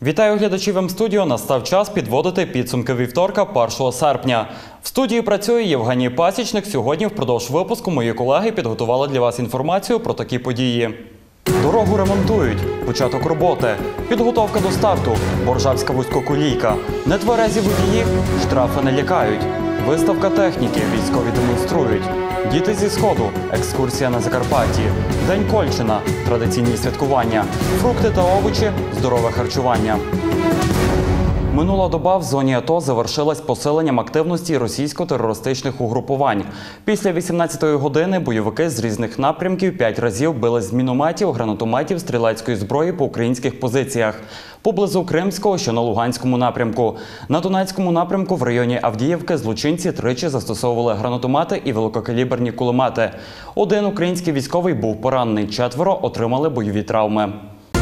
Вітаю глядачів М-студіо. Настав час підводити підсумки вівторка, 1 серпня. В студії працює Євгеній Пасічник. Сьогодні впродовж випуску мої колеги підготували для вас інформацію про такі події. Дорогу ремонтують, початок роботи, підготовка до старту, Боржавська вузькоколійка, нетверезі водії, штрафи не лякають, виставка техніки, військові демонструють, діти зі Сходу, екскурсія на Закарпатті, День Кольчина, традиційні святкування, фрукти та овочі, здорове харчування. Минула доба в зоні АТО завершилась посиленням активності російсько-терористичних угрупувань. Після 18-ї години бойовики з різних напрямків 5 разів били з мінометів, гранатометів, стрілецької зброї по українських позиціях. Поблизу Кримського, що на Луганському напрямку. На Донецькому напрямку в районі Авдіївки злочинці тричі застосовували гранатомети і великокаліберні кулемети. Один український військовий був поранений, 4 отримали бойові травми.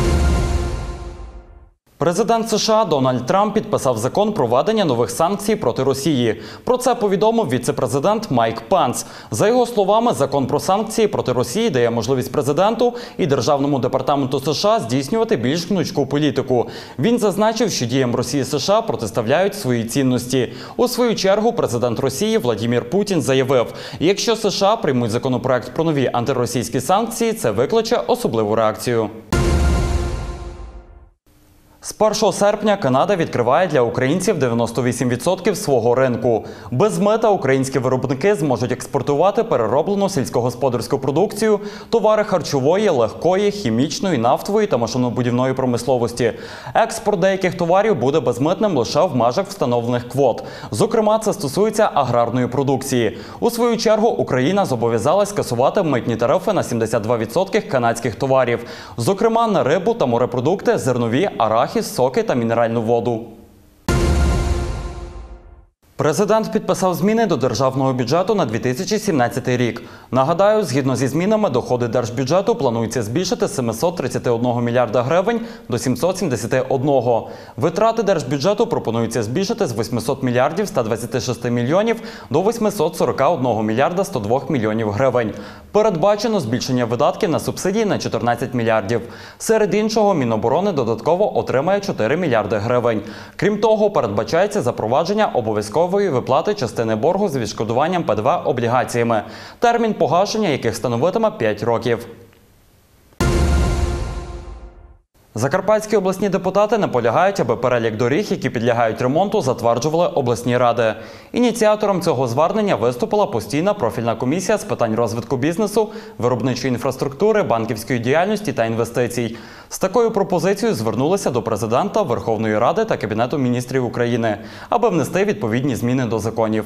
Президент США Дональд Трамп підписав закон про введення нових санкцій проти Росії. Про це повідомив віце-президент Майк Пенс. За його словами, закон про санкції проти Росії дає можливість президенту і Державному департаменту США здійснювати більш гнучку політику. Він зазначив, що діям Росії США протиставляють свої цінності. У свою чергу президент Росії Владимир Путін заявив, якщо США приймуть законопроект про нові антиросійські санкції, це викличе особливу реакцію. З 1 серпня Канада відкриває для українців 98% свого ринку. Без мита українські виробники зможуть експортувати перероблену сільськогосподарську продукцію, товари харчової, легкої, хімічної, нафтової та машинобудівної промисловості. Експорт деяких товарів буде безмитним лише в межах встановлених квот. Зокрема, це стосується аграрної продукції. У свою чергу Україна зобов'язалась скасувати митні тарифи на 72% канадських товарів. Зокрема, на рибу та морепродукти, зернові, арахіс, соки та мінеральну воду. Президент підписав зміни до державного бюджету на 2017 рік. Нагадаю, згідно зі змінами, доходи держбюджету планується збільшити з 731 мільярда гривень до 771. Витрати держбюджету пропонується збільшити з 800 мільярдів 126 мільйонів до 841 мільярда 102 мільйонів гривень. Передбачено збільшення видатків на субсидії на 14 мільярдів. Серед іншого, Міноборони додатково отримає 4 мільярди гривень. Крім того, передбачається запровадження обов'язкової виплати частини боргу з відшкодуванням ПДВ облігаціями, термін погашення яких становитиме 5 років. Закарпатські обласні депутати наполягають, аби перелік доріг, які підлягають ремонту, затверджували обласні ради. Ініціатором цього звернення виступила постійна профільна комісія з питань розвитку бізнесу, виробничої інфраструктури, банківської діяльності та інвестицій. З такою пропозицією звернулися до Президента, Верховної Ради та Кабінету міністрів України, аби внести відповідні зміни до законів.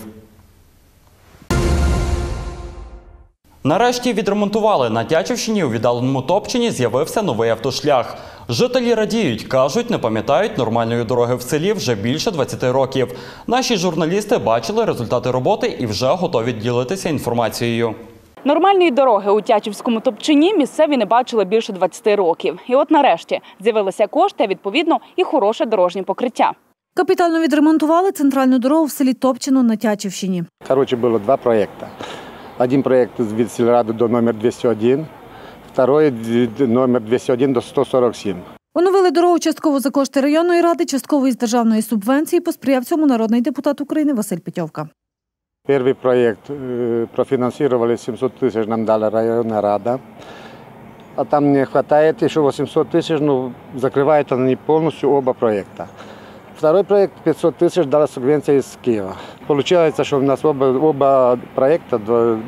Нарешті відремонтували. На Тячівщині у віддаленому Топчині з'явився новий автошлях. Жителі радіють, кажуть, не пам'ятають нормальної дороги в селі вже більше 20 років. Наші журналісти бачили результати роботи і вже готові ділитися інформацією. Нормальної дороги у Тячівському Топчині місцеві не бачили більше 20 років. І от нарешті з'явилися кошти, а відповідно і хороше дорожнє покриття. Капітально відремонтували центральну дорогу в селі Топчино на Тячівщині. Було 2 проекти. Один проект від сільради до номер 201, другий від номер 201 до 147. Оновили дорогу частково за кошти районної ради, частково із державної субвенції, посприяв цьому народний депутат України Василь Петьовка. Перший проект профінансували, 700 тисяч нам дала районна рада. А там не вистачає, ще 800 тисяч, закривають вони повністю оба проекти. Второй проект 500 тисяч дала субвенція з Києва. Получається, що в нас оба проекти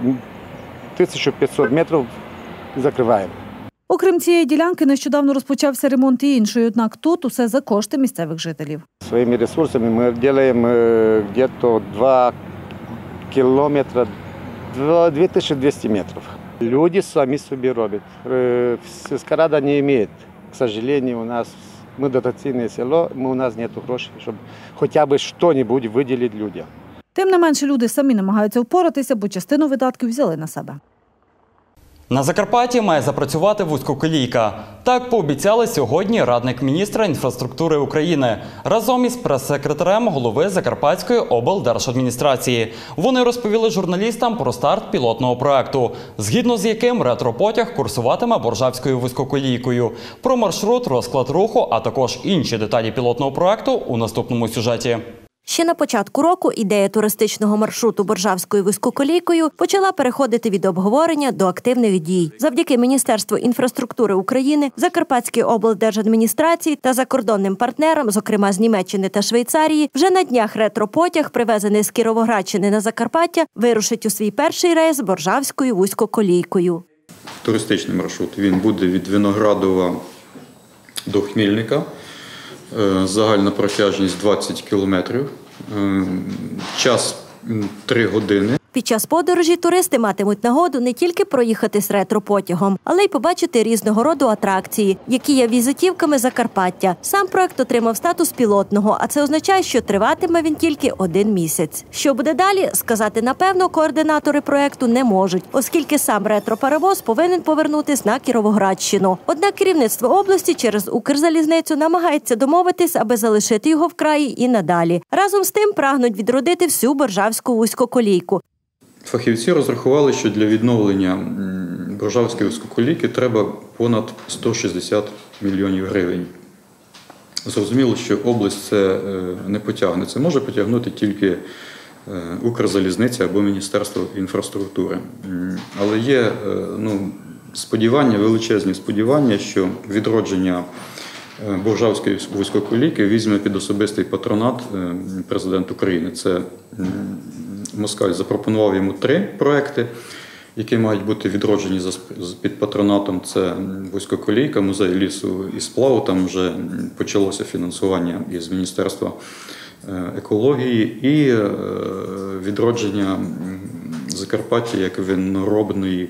1500 метрів закриваємо. Окрім цієї ділянки, нещодавно розпочався ремонт і іншої, однак тут усе за кошти місцевих жителів. Своїми ресурсами ми робимо десь 2 кілометри, 2200 метрів. Люди самі собі роблять. Сільська рада не має, к сожалению, у нас. Ми дотаційне село, у нас немає грошей, щоб хоча б щось виділити людям. Тим не менше, люди самі намагаються впоратися, бо частину видатків взяли на себе. На Закарпатті має запрацювати вузькоколійка. Так пообіцяли сьогодні радник міністра інфраструктури України разом із прес-секретарем голови Закарпатської облдержадміністрації. Вони розповіли журналістам про старт пілотного проекту, згідно з яким ретропотяг курсуватиме Боржавською вузькоколійкою. Про маршрут, розклад руху, а також інші деталі пілотного проекту у наступному сюжеті. Ще на початку року ідея туристичного маршруту Боржавською вузькоколійкою почала переходити від обговорення до активних дій. Завдяки Міністерству інфраструктури України, Закарпатській облдержадміністрації та закордонним партнерам, зокрема з Німеччини та Швейцарії, вже на днях ретропотяг, привезений з Кіровоградщини на Закарпаття, вирушить у свій перший рейс Боржавською вузькоколійкою. Туристичний маршрут, він буде від Виноградова до Хмільника. Загальна протяжність 20 кілометрів, час 3 години. Під час подорожі туристи матимуть нагоду не тільки проїхати з ретропотягом, але й побачити різного роду атракції, які є візитівками Закарпаття. Сам проект отримав статус пілотного, а це означає, що триватиме він тільки 1 місяць. Що буде далі, сказати напевно координатори проекту не можуть, оскільки сам ретропаровоз повинен повернутись на Кіровоградщину. Однак керівництво області через Укрзалізницю намагається домовитись, аби залишити його в краї і надалі. Разом з тим прагнуть відродити всю Боржавську вузькоколійку. Фахівці розрахували, що для відновлення Боржавської вузькоколійки треба понад 160 мільйонів гривень. Зрозуміло, що область це не потягне. Це може потягнути тільки Укрзалізниця або Міністерство інфраструктури. Але є сподівання, величезні сподівання, що відродження Боржавської вузькоколійки візьме під особистий патронат президент України. Це Москаль запропонував йому 3 проекти, які мають бути відроджені під патронатом. Це вузькоколійка, музей лісу і сплаву. Там вже почалося фінансування із Міністерства екології і відродження Закарпаття як виноробної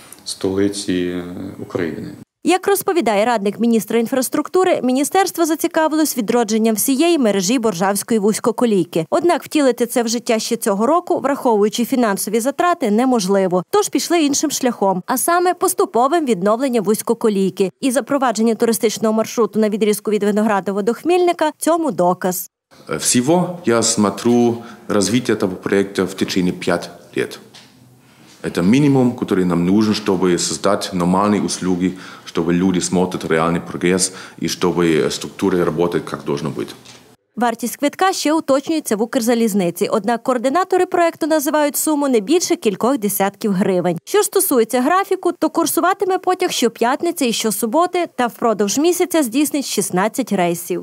столиці України. Як розповідає радник міністра інфраструктури, міністерство зацікавилось відродженням всієї мережі Боржавської вузькоколійки. Однак втілити це в життя ще цього року, враховуючи фінансові затрати, неможливо. Тож пішли іншим шляхом, а саме поступовим відновленням вузькоколійки. І запровадження туристичного маршруту на відрізку від Виноградова до Хмільника – цьому доказ. Всего я смотрю развитие этого проекта в течение 5 лет. Это минимум, который нам нужен, чтобы создать нормальные услуги, чтобы люди смотрят реальный прогресс и чтобы структура работает как должно быть. Вартість квитка ще уточнюється в Укрзалізниці, однак координатори проекту називають суму не більше кількох десятків гривень. Що ж стосується графіку, то курсуватиме потяг щоп'ятниці і щосуботи та впродовж місяця здійснить 16 рейсів.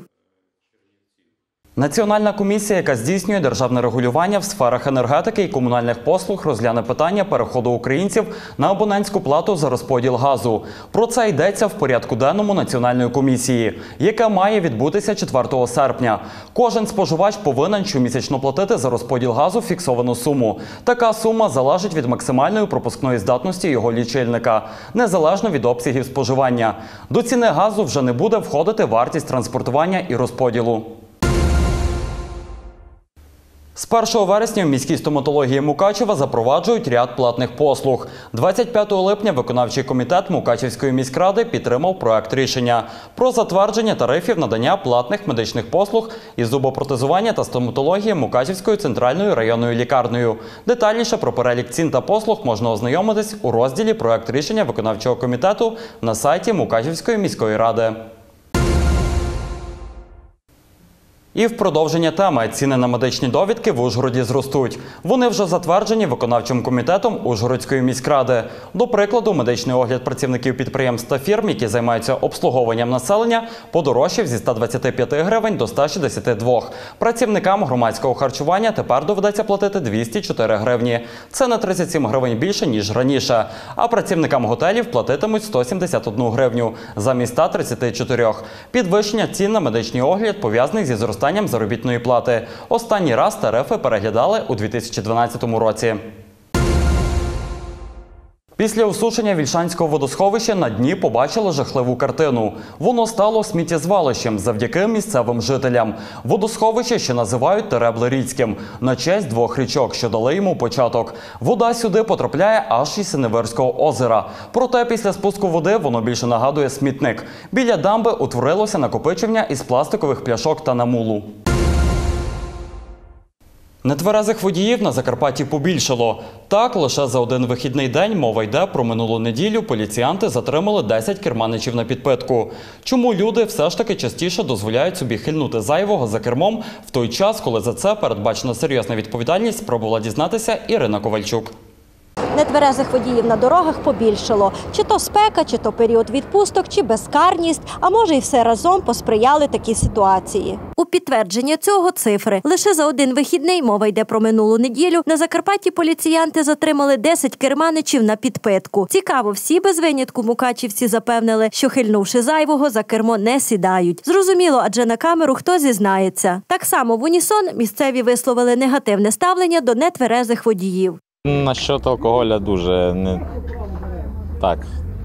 Національна комісія, яка здійснює державне регулювання в сферах енергетики і комунальних послуг, розгляне питання переходу українців на абонентську плату за розподіл газу. Про це йдеться в порядку денному Національної комісії, яка має відбутися 4 серпня. Кожен споживач повинен щомісячно платити за розподіл газу фіксовану суму. Така сума залежить від максимальної пропускної здатності його лічильника, незалежно від обсягів споживання. До ціни газу вже не буде входити вартість транспортування і розподілу. З 1 вересня в міській стоматології Мукачева запроваджують ряд платних послуг. 25 липня виконавчий комітет Мукачевської міськради підтримав проект рішення про затвердження тарифів надання платних медичних послуг із зубопротезування та стоматології Мукачевською центральною районною лікарнею. Детальніше про перелік цін та послуг можна ознайомитись у розділі «Проект рішення виконавчого комітету» на сайті Мукачевської міської ради. І в продовження теми ціни на медичні довідки в Ужгороді зростуть. Вони вже затверджені виконавчим комітетом Ужгородської міськради. До прикладу, медичний огляд працівників підприємств та фірм, які займаються обслуговуванням населення, подорожчав зі 125 гривень до 162. Працівникам громадського харчування тепер доведеться платити 204 гривні. Це на 37 гривень більше, ніж раніше. А працівникам готелів платитимуть 171 гривню замість 134. Підвищення цін на медичний огляд пов'язаний зі зростанням заробітної плати. Останній раз тарифи переглядали у 2012 році. Після осушення Вільшанського водосховища на дні побачили жахливу картину. Воно стало сміттєзвалищем завдяки місцевим жителям. Водосховище ще називають Теребле-Ріцьким на честь двох річок, що дали йому початок. Вода сюди потрапляє аж із Синеверського озера. Проте після спуску води воно більше нагадує смітник. Біля дамби утворилося накопичення із пластикових пляшок та намулу. Нетверезих водіїв на Закарпатті побільшало. Так, лише за один вихідний день, мова йде про минулу неділю, поліціянти затримали 10 керманичів на підпитку. Чому люди все ж таки частіше дозволяють собі хильнути зайвого за кермом в той час, коли за це передбачена серйозна відповідальність, спробувала дізнатися Ірина Ковальчук. Нетверезих водіїв на дорогах побільшало. Чи то спека, чи то період відпусток, чи безкарність, а може і все разом посприяли такі ситуації. У підтвердження цього цифри. Лише за один вихідний, мова йде про минулу неділю, на Закарпатті поліціянти затримали 10 керманичів на підпитку. Цікаво, всі без винятку мукачівці запевнили, що хильнувши зайвого, за кермо не сідають. Зрозуміло, адже на камеру хто зізнається. Так само в унісон місцеві висловили негативне ставлення до нетверезих водіїв. Насчет алкоголя дуже не так.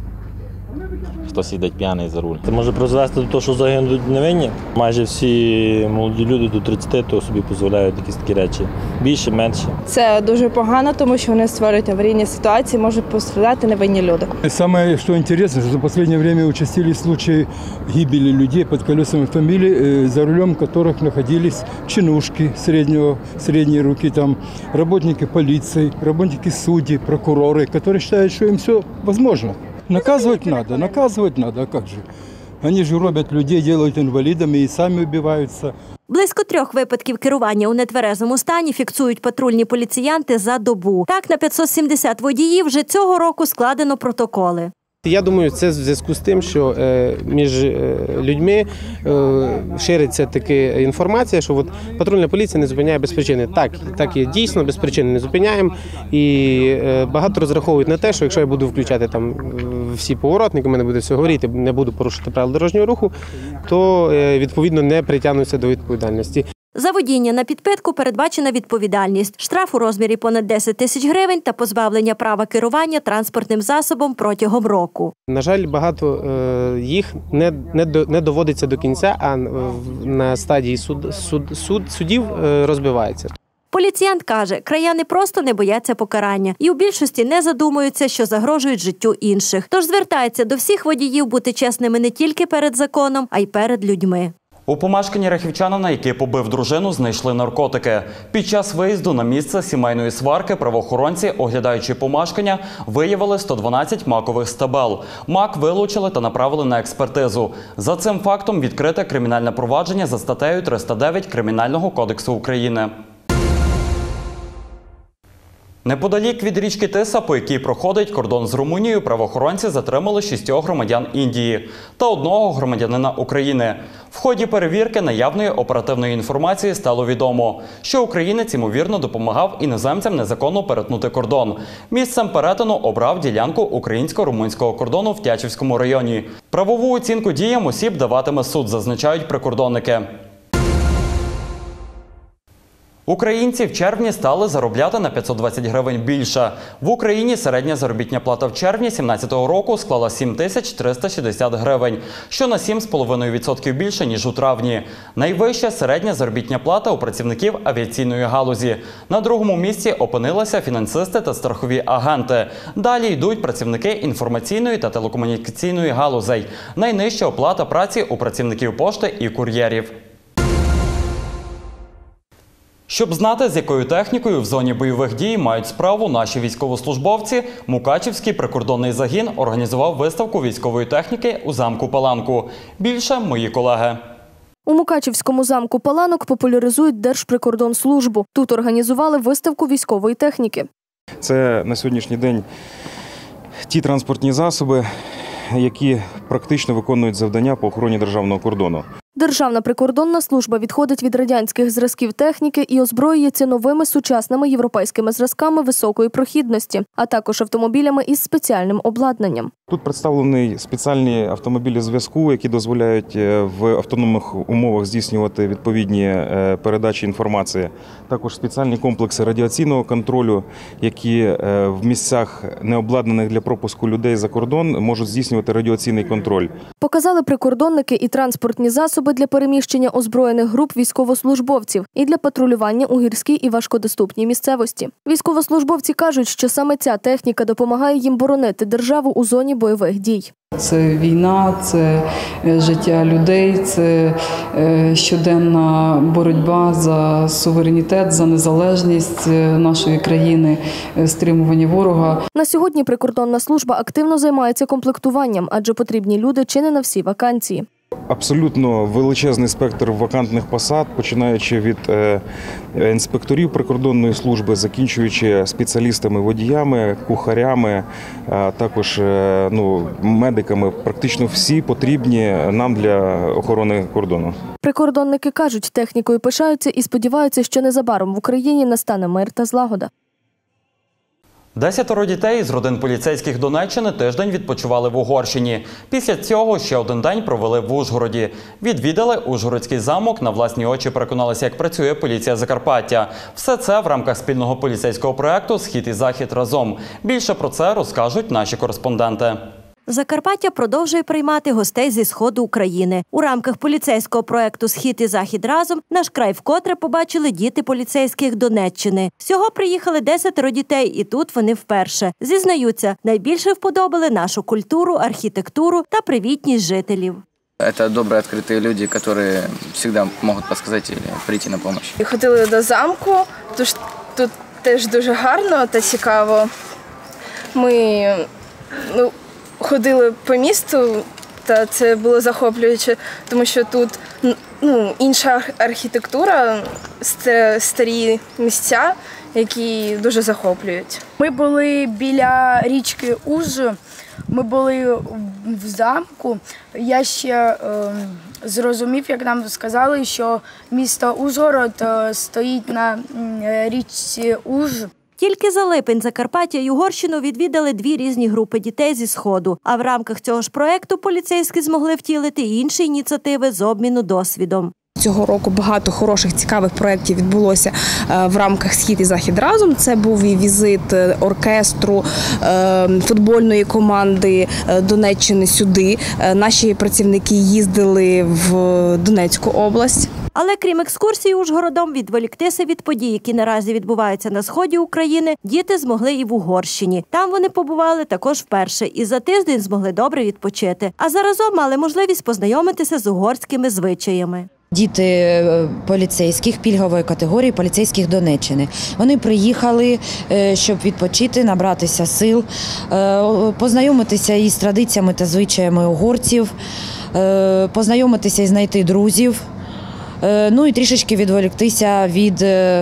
Хтось їде п'яний за руль. Це може призвести до того, що загинуть невинні. Майже всі молоді люди до 30 то собі дозволяють якісь такі речі. Більше, менше. Це дуже погано, тому що вони створюють аварійні ситуації, можуть пострадати невинні люди. Самое, что интересно, что за последнее время участились случаи гибели людей под колесами автомобилей, за рулем которых находились чинушки средней руки, там, работники полиции, работники судей, прокуроры, которые считают, что им все возможно. Наказывать надо, а как же? Они же робят людей, делают инвалидами и сами убиваются. Близько 3 випадків керування у нетверезому стані фіксують патрульні поліціянти за добу. Так, на 570 водіїв вже цього року складено протоколи. Я думаю, це в зв'язку з тим, що між людьми шириться така інформація, що патрульна поліція не зупиняє без причини. Так є, дійсно, без причини не зупиняємо. І багато розраховують на те, що якщо я буду включати там всі поворотники, у мене буде все горіти, не буду порушити правил дорожнього руху, то відповідно не притягнуться до відповідальності. За водіння на підпитку передбачена відповідальність. Штраф у розмірі понад 10 тисяч гривень та позбавлення права керування транспортним засобом протягом року. На жаль, багато їх не доводиться до кінця, а на стадії судів розбивається. Поліціянт каже, краяни просто не бояться покарання і у більшості не задумуються, що загрожують життю інших. Тож звертається до всіх водіїв бути чесними не тільки перед законом, а й перед людьми. У помешканні рахівчанина, який побив дружину, знайшли наркотики. Під час виїзду на місце сімейної сварки правоохоронці, оглядаючи помешкання, виявили 112 макових стебел. Мак вилучили та направили на експертизу. За цим фактом відкрите кримінальне провадження за статтею 309 Кримінального кодексу України. Неподалік від річки Тиса, по якій проходить кордон з Румунією, правоохоронці затримали 6 громадян Індії та 1 громадянина України. В ході перевірки наявної оперативної інформації стало відомо, що українець, ймовірно, допомагав іноземцям незаконно перетнути кордон. Місцем перетину обрав ділянку українсько-румунського кордону в Тячівському районі. Правову оцінку діям осіб даватиме суд, зазначають прикордонники. Українці в червні стали заробляти на 520 гривень більше. В Україні середня заробітна плата в червні 2017 року склала 7360 гривень, що на 7,5% більше, ніж у травні. Найвища середня заробітна плата у працівників авіаційної галузі. На другому місці опинилися фінансисти та страхові агенти. Далі йдуть працівники інформаційної та телекомунікаційної галузей. Найнижча оплата праці у працівників пошти і кур'єрів. Щоб знати, з якою технікою в зоні бойових дій мають справу наші військовослужбовці, Мукачівський прикордонний загін організував виставку військової техніки у замку Паланку. Більше мої колеги. У Мукачівському замку Паланок популяризують Держприкордонслужбу. Тут організували виставку військової техніки. Це на сьогоднішній день ті транспортні засоби, які практично виконують завдання по охороні державного кордону. Державна прикордонна служба відходить від радянських зразків техніки і озброюється новими сучасними європейськими зразками високої прохідності, а також автомобілями із спеціальним обладнанням. Тут представлені спеціальні автомобілі зв'язку, які дозволяють в автономних умовах здійснювати відповідні передачі інформації. Також спеціальні комплекси радіаційного контролю, які в місцях, не обладнаних для пропуску людей за кордон, можуть здійснювати радіаційний контроль. Показали прикордонники і транспортні засоби для переміщення озброєних груп військовослужбовців і для патрулювання у гірській і важкодоступній місцевості. Військовослужбовці кажуть, що саме ця техніка допомагає їм боронити державу у зоні бойових дій. Це війна, це життя людей, це щоденна боротьба за суверенітет, за незалежність нашої країни, стримування ворога. На сьогодні прикордонна служба активно займається комплектуванням, адже потрібні люди чи не на всі вакансії. Абсолютно величезний спектр вакантних посад, починаючи від інспекторів прикордонної служби, закінчуючи спеціалістами-водіями, кухарями, також медиками. Практично всі потрібні нам для охорони кордону. Прикордонники кажуть, технікою пишаються і сподіваються, що незабаром в Україні настане мир та злагода. 10 дітей з родин поліцейських Донеччини тиждень відпочивали в Угорщині. Після цього ще один день провели в Ужгороді. Відвідали Ужгородський замок, на власні очі переконалися, як працює поліція Закарпаття. Все це в рамках спільного поліцейського проєкту «Схід і Захід разом». Більше про це розкажуть наші кореспонденти. Закарпаття продовжує приймати гостей зі Сходу України. У рамках поліцейського проєкту «Схід і Захід разом» наш край вкотре побачили діти поліцейських Донеччини. Всього приїхали 10 дітей, і тут вони вперше. Зізнаються, найбільше вподобали нашу культуру, архітектуру та привітність жителів. Це добрі, відкриті люди, які завжди можуть підказати або прийти на допомогу. Ходили до замку, тож тут теж дуже гарно та цікаво. Ми ходили по місту, та це було захоплююче, тому що тут інша архітектура, старі місця, які дуже захоплюють. Ми були біля річки Уж, ми були в замку. Я ще зрозумів, як нам сказали, що місто Ужгород стоїть на річці Уж. Тільки за липень Закарпаття і Угорщину відвідали 2 різні групи дітей зі Сходу. А в рамках цього ж проєкту поліцейські змогли втілити і інші ініціативи з обміну досвідом. Цього року багато хороших, цікавих проєктів відбулося в рамках «Схід і Захід разом». Це був і візит оркестру, футбольної команди Донеччини сюди. Наші працівники їздили в Донецьку область. Але крім екскурсій Ужгородом, відволіктися від подій, які наразі відбуваються на сході України, діти змогли і в Угорщині. Там вони побували також вперше і за тиждень змогли добре відпочити. А заразом мали можливість познайомитися з угорськими звичаями. Діти поліцейських, пільгової категорії, поліцейських Донеччини. Вони приїхали, щоб відпочити, набратися сил, познайомитися із традиціями та звичаями угорців, познайомитися і знайти друзів, і трішечки відволіктися від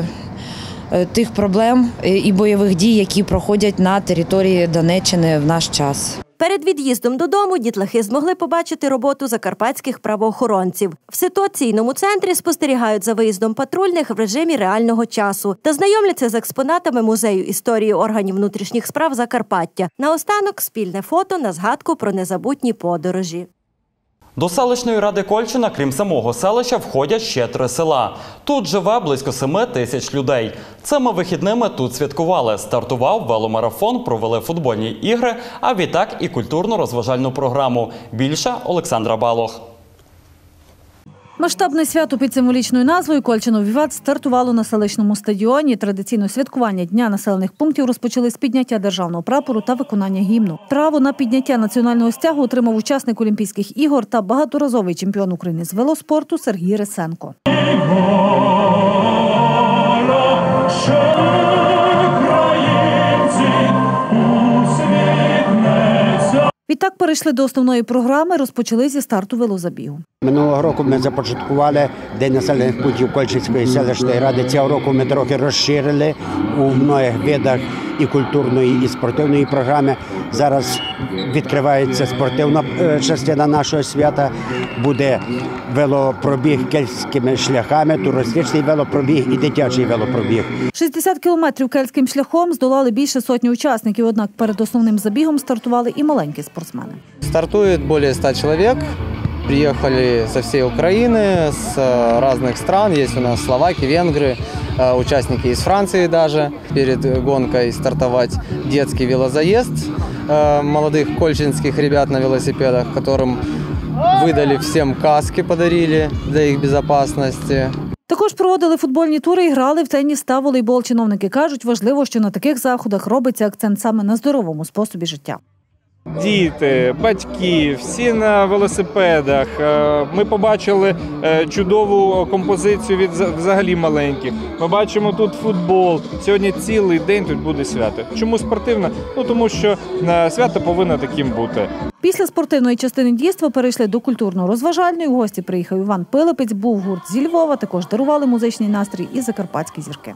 тих проблем і бойових дій, які проходять на території Донеччини в наш час. Перед від'їздом додому дітлахи змогли побачити роботу закарпатських правоохоронців. В ситуаційному центрі спостерігають за виїздом патрульних в режимі реального часу та знайомляться з експонатами Музею історії органів внутрішніх справ Закарпаття. Наостанок – спільне фото на згадку про незабутні подорожі. До селищної ради Кольчина, крім самого селища, входять ще 3 села. Тут живе близько 7 тисяч людей. Цими вихідними тут святкували. Стартував веломарафон, провели футбольні ігри, а відтак і культурно-розважальну програму. Більше Олександра Балох. Масштабне свято під символічною назвою «Кольчино Віват» стартувало на селищному стадіоні. Традиційно святкування Дня населених пунктів розпочали з підняття державного прапору та виконання гімну. Право на підняття національного стягу отримав учасник Олімпійських ігор та багаторазовий чемпіон України з велоспорту Сергій Рисенко. Відтак перейшли до основної програми, розпочали зі старту велозабігу. Минулого року ми започаткували День населених пунктів Кольчинської селищної ради. Цього року ми трохи розширили у многих видах і культурної, і спортивної програми. Зараз відкривається спортивна частина нашого свята, буде велопробіг кельтськими шляхами, туристичний велопробіг і дитячий велопробіг. 60 кілометрів кельтським шляхом здолали більше сотні учасників, однак перед основним забігом стартували і маленькі спортсмени. Стартует более 100 человек. Приехали со всей Украины, с разных стран. Есть у нас словаки, венгры, участники из Франции даже. Перед гонкой стартовать детский велозаезд молодых кольчинских ребят на велосипедах, которым выдали всем каски, подарили для их безопасности. Також проводили футбольні тури і грали в теніс та волейбол. Чиновники кажуть, важливо, що на таких заходах робиться акцент саме на здоровому способі життя. Діти, батьки, всі на велосипедах. Ми побачили чудову композицію від взагалі маленьких. Ми бачимо тут футбол. Сьогодні цілий день тут буде свято. Чому спортивне? Тому що свято повинно таким бути. Після спортивної частини дійства перейшли до культурно-розважальної. У гості приїхав Іван Пилипець, був гурт зі Львова, також дарували музичний настрій і закарпатські зірки.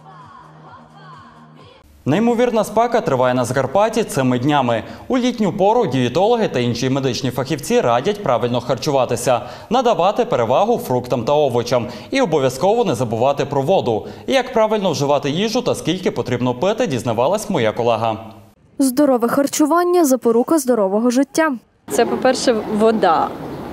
Неймовірна спека триває на Закарпатті цими днями. У літню пору дієтологи та інші медичні фахівці радять правильно харчуватися, надавати перевагу фруктам та овочам і обов'язково не забувати про воду. Як правильно вживати їжу та скільки потрібно пити, дізнавалась моя колега. Здорове харчування – запорука здорового життя. Це, по-перше, вода.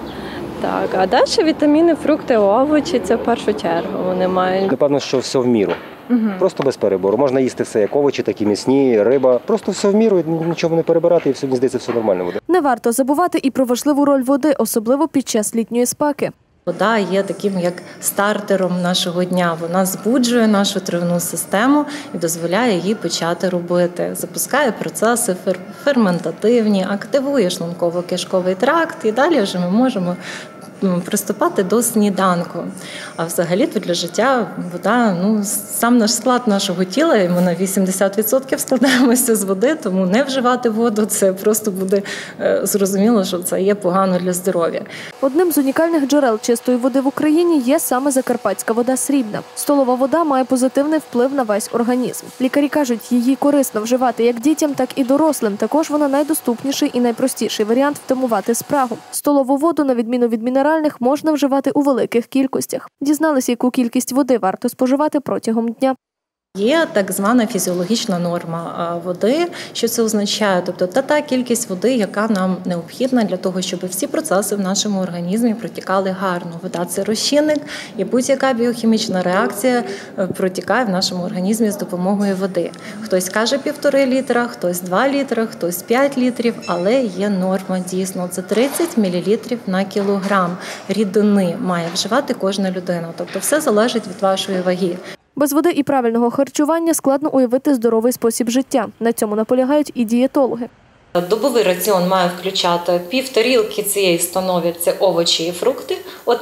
Так, а далі вітаміни, фрукти, овочі – це в першу чергу. Вони мають... Напевно, що все в міру. Просто без перебору. Можна їсти все, як овочі, так і м'ясні, риба. Просто все в міру, нічого не перебирати, і все, мені здається, все нормально буде. Не варто забувати і про важливу роль води, особливо під час літньої спеки. Вода є таким як стартером нашого дня. Вона збуджує нашу травну систему і дозволяє їй почати робити. Запускає процеси ферментативні, активує шлунково-кишковий тракт і далі вже ми можемо приступати до сніданку. А взагалі-то для життя вода, сам наш склад нашого тіла, і ми на 80% складаємося з води, тому не вживати воду, це просто буде зрозуміло, що це є погано для здоров'я. Одним з унікальних джерел чистої води в Україні є саме закарпатська вода Срібна. Столова вода має позитивний вплив на весь організм. Лікарі кажуть, її корисно вживати як дітям, так і дорослим. Також вона найдоступніший і найпростіший варіант втамувати спрагу. Столову воду, на відміну від мінеральних, можна вживати у великих кількостях. Дізналися, яку кількість води варто споживати протягом дня. Є так звана фізіологічна норма води. Що це означає? Тобто та кількість води, яка нам необхідна для того, щоб всі процеси в нашому організмі протікали гарно. Вода – це розчинник, і будь-яка біохімічна реакція протікає в нашому організмі з допомогою води. Хтось каже 1,5 літра, хтось 2 літри, хтось 5 літрів, але є норма дійсно. Це 30 мл на кілограм рідини має вживати кожна людина. Тобто все залежить від вашої ваги. Без води і правильного харчування складно уявити здоровий спосіб життя. На цьому наполягають і дієтологи. Добовий раціон має включати півторілки цієї становить – це овочі і фрукти,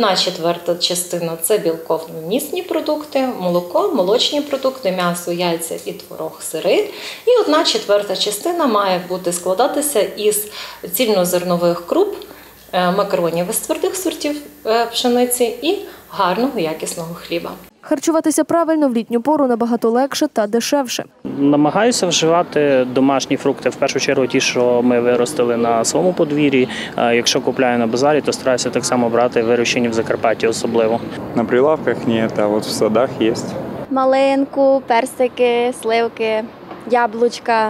1/4 частина – це білковно-місні продукти, молоко, молочні продукти, м'ясо, яйця і творог, сири. І 1/4 частина має бути складатися із цільнозернових круп, макаронів із твердих сортів пшениці і гарного якісного хліба. Харчуватися правильно в літню пору набагато легше та дешевше. Намагаюся вживати домашні фрукти, в першу чергу ті, що ми виростили на своєму подвір'ї. Якщо купляю на базарі, то стараюся так само брати вирощені в Закарпатті особливо. На прилавках ні, а от в садах є. Малинку, персики, сливки, яблучка,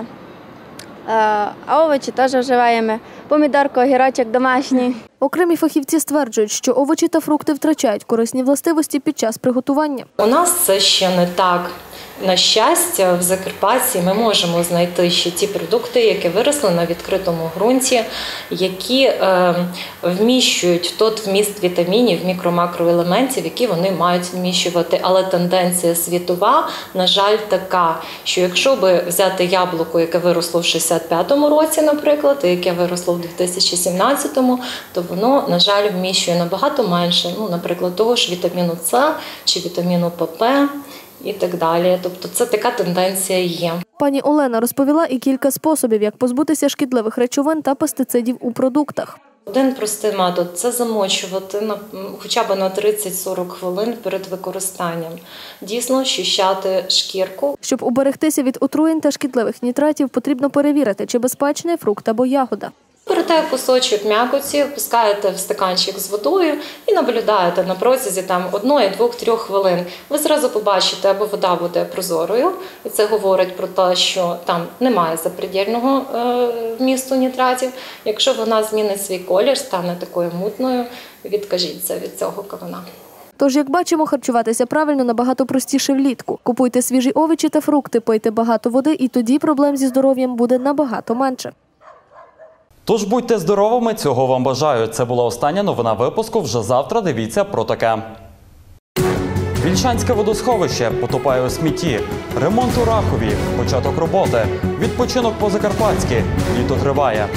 а овочі теж вживаємо. Помідорку, огірочок домашній. Окремі фахівці стверджують, що овочі та фрукти втрачають корисні властивості під час приготування. У нас це ще не так. На щастя, в Закарпатті ми можемо знайти ще ті продукти, які виросли на відкритому ґрунті, які вміщують той вміст вітамінів, мікро-макроелементів, які вони мають вміщувати. Але тенденція світова, на жаль, така, що якщо би взяти яблуко, яке виросло в 65-му році, наприклад, і яке виросло в 2017-му, то воно, на жаль, вміщує набагато менше, наприклад, того ж вітаміну С чи вітаміну ПП, і так далі. Тобто це така тенденція є. Пані Олена розповіла і кілька способів, як позбутися шкідливих речовин та пестицидів у продуктах. Один простий метод – це замочувати хоча б на 30-40 хвилин перед використанням. Дійсно, щищати шкірку. Щоб уберегтися від отруєнь та шкідливих нітратів, потрібно перевірити, чи безпечний фрукт або ягода. Берете кусочок м'якоті, опускаєте в стаканчик з водою і наблюдаєте на протязі 1, 2, 3 хвилин. Ви зразу побачите, або вода буде прозорою, і це говорить про те, що там немає запредельного вмісту нітратів. Якщо вона змінить свій колір, стане такою мутною, відкажіться від цього кавуна. Тож, як бачимо, харчуватися правильно набагато простіше влітку. Купуйте свіжі овочі та фрукти, пийте багато води, і тоді проблем зі здоров'ям буде набагато менше. Тож будьте здоровими, цього вам бажаю. Це була остання новина випуску. Вже завтра дивіться про таке. Вільшанське водосховище потопає у смітті. Ремонт у Рахові. Початок роботи. Відпочинок по-закарпатськи. Літо триває.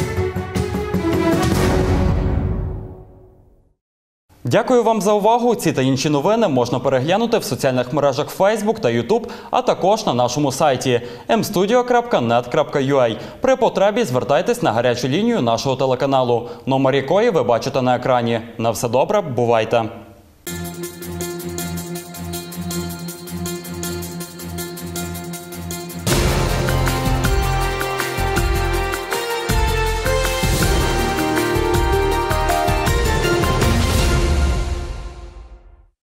Дякую вам за увагу. Ці та інші новини можна переглянути в соціальних мережах Facebook та YouTube, а також на нашому сайті mstudio.net.ua. При потребі звертайтесь на гарячу лінію нашого телеканалу, номер якої ви бачите на екрані. На все добре, бувайте!